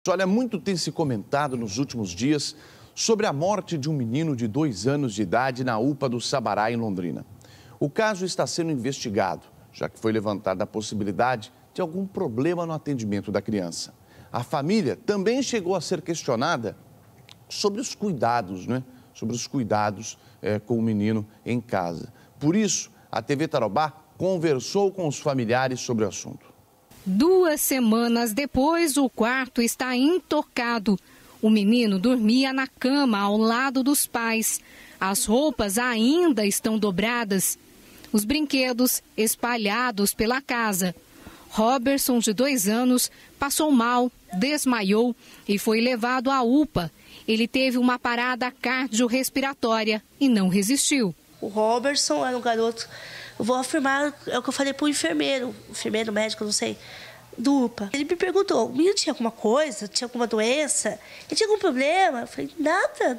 Olha, muito tem se comentado nos últimos dias sobre a morte de um menino de 2 anos de idade na UPA do Sabará, em Londrina. O caso está sendo investigado, já que foi levantada a possibilidade de algum problema no atendimento da criança. A família também chegou a ser questionada sobre os cuidados, Sobre os cuidados com o menino em casa. Por isso, a TV Tarobá conversou com os familiares sobre o assunto. 2 semanas depois, o quarto está intocado. O menino dormia na cama ao lado dos pais. As roupas ainda estão dobradas. Os brinquedos espalhados pela casa. Roberson, de 2 anos, passou mal, desmaiou e foi levado à UPA. Ele teve uma parada cardiorrespiratória e não resistiu. O Roberson era um garoto, eu vou afirmar, é o que eu falei para o enfermeiro médico, não sei, do UPA. Ele me perguntou, o menino tinha alguma coisa, tinha alguma doença, ele tinha algum problema? Eu falei, nada.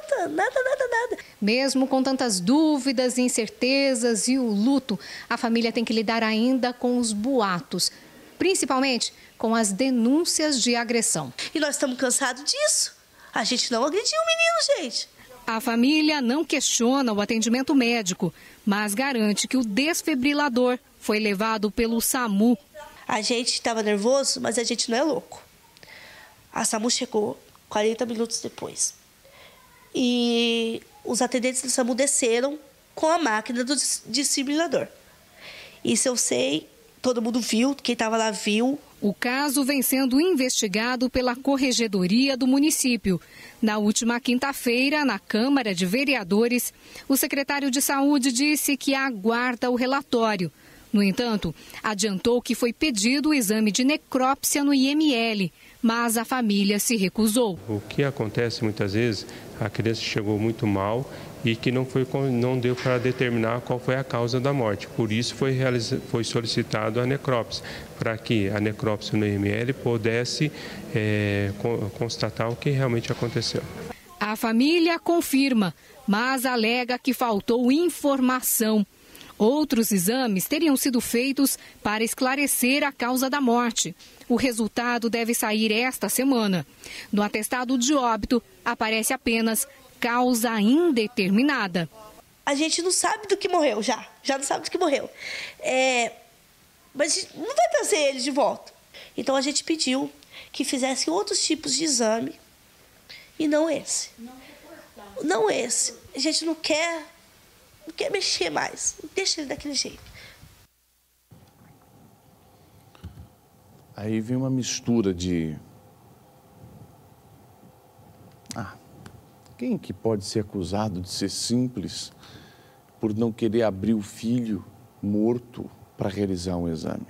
Mesmo com tantas dúvidas, incertezas e o luto, a família tem que lidar ainda com os boatos, principalmente com as denúncias de agressão. E nós estamos cansados disso. A gente não agrediu o menino, gente. A família não questiona o atendimento médico, mas garante que o desfibrilador foi levado pelo SAMU. A gente estava nervoso, mas a gente não é louco. A SAMU chegou 40 minutos depois. E os atendentes do SAMU desceram com a máquina do desfibrilador. Isso eu sei, todo mundo viu, quem estava lá viu. O caso vem sendo investigado pela Corregedoria do município. Na última quinta-feira, na Câmara de Vereadores, o secretário de Saúde disse que aguarda o relatório. No entanto, adiantou que foi pedido o exame de necrópsia no IML, mas a família se recusou. O que acontece muitas vezes, a criança chegou muito mal e que não deu para determinar qual foi a causa da morte. Por isso foi solicitado a necrópsia, para que a necrópsia no IML pudesse constatar o que realmente aconteceu. A família confirma, mas alega que faltou informação. Outros exames teriam sido feitos para esclarecer a causa da morte. O resultado deve sair esta semana. No atestado de óbito, aparece apenas causa indeterminada. A gente não sabe do que morreu, já não sabe do que morreu. Mas a gente não vai trazer ele de volta. Então a gente pediu que fizesse outros tipos de exame e não esse. Não esse. A gente não quer mexer mais. Deixa ele daquele jeito. Aí vem uma mistura de... Quem que pode ser acusado de ser simples por não querer abrir o filho morto para realizar um exame?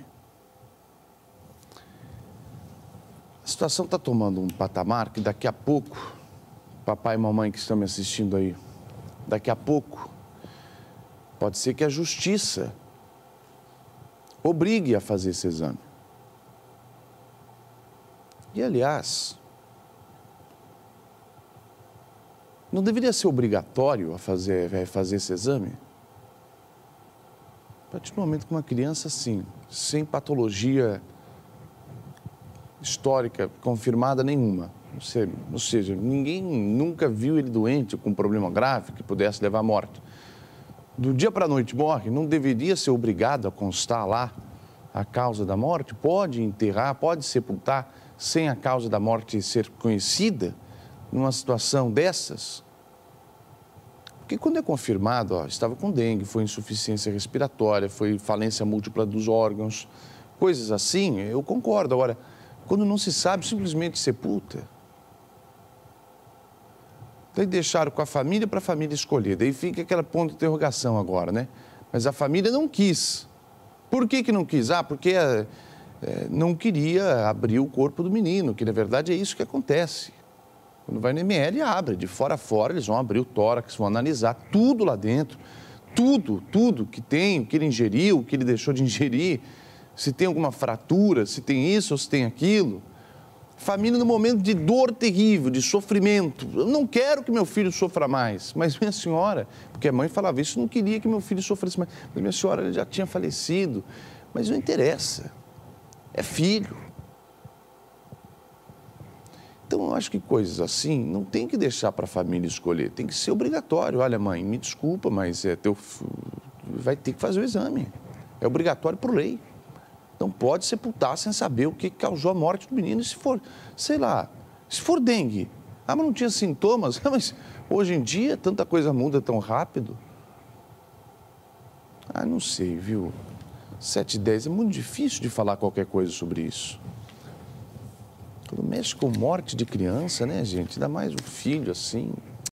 A situação está tomando um patamar que daqui a pouco, papai e mamãe que estão me assistindo aí, daqui a pouco, pode ser que a justiça obrigue a fazer esse exame. E, aliás, não deveria ser obrigatório a fazer esse exame? A partir do momento que uma criança, assim, sem patologia histórica confirmada nenhuma, ou seja, ninguém nunca viu ele doente com problema grave que pudesse levar à morte, do dia para a noite morre, não deveria ser obrigado a constar lá a causa da morte? Pode enterrar, pode sepultar sem a causa da morte ser conhecida numa situação dessas? Porque quando é confirmado, estava com dengue, foi insuficiência respiratória, foi falência múltipla dos órgãos, coisas assim, eu concordo. Agora, quando não se sabe, simplesmente sepulta. Daí deixaram com a família para a família escolher. Daí fica aquela ponto de interrogação agora, né? Mas a família não quis. Por que não quis? Porque não queria abrir o corpo do menino, que na verdade é isso que acontece. Quando vai no IML, abre. De fora a fora, eles vão abrir o tórax, vão analisar tudo lá dentro. Tudo que tem, o que ele ingeriu, o que ele deixou de ingerir. Se tem alguma fratura, se tem isso ou se tem aquilo. Família no momento de dor terrível, de sofrimento. Eu não quero que meu filho sofra mais. Mas minha senhora, porque a mãe falava isso, não queria que meu filho sofresse mais. Mas minha senhora, ele já tinha falecido. Mas não interessa. É filho. Então, eu acho que coisas assim não tem que deixar para a família escolher, tem que ser obrigatório. Olha, mãe, me desculpa, mas vai ter que fazer o exame. É obrigatório por lei. Não pode sepultar sem saber o que causou a morte do menino. E se for, sei lá, se for dengue, mas não tinha sintomas, mas hoje em dia tanta coisa muda tão rápido. Não sei, viu? 7h10, é muito difícil de falar qualquer coisa sobre isso. Quando mexe com morte de criança, né, gente? Ainda mais um filho assim.